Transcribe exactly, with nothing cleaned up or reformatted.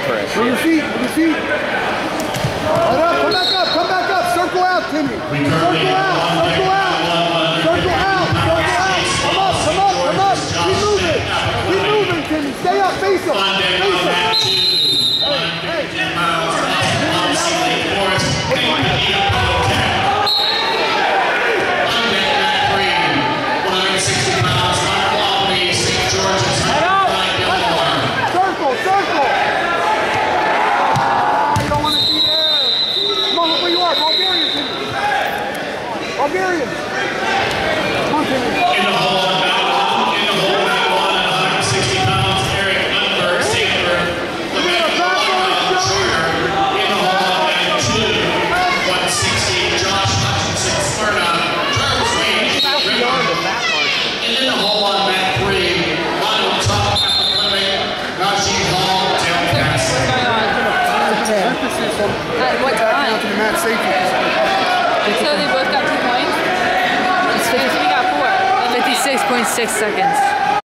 Chris. Move your feet, move your feet. Right up, come back up, come back up. Circle out, Timmy. Circle out, circle out. Circle out, circle out. Come up, come up, come up. Keep moving. Keep moving, Timmy. Stay up, face up. Face up. Hey, Bulgarian. Come on, Timmy. In the hole on that one, in the hole on that one, one hundred sixty pounds, Eric Lundberg, Sandberg, Levesque, Charter. In the hole on that two, one sixty, Josh Hutchinson, Smyrna, Travis Wade, and in the hole on that three, on the top at the clinic, Rashid Hall, Tim Castle. At what time? So they both got two points? We got four. fifty-six point six seconds.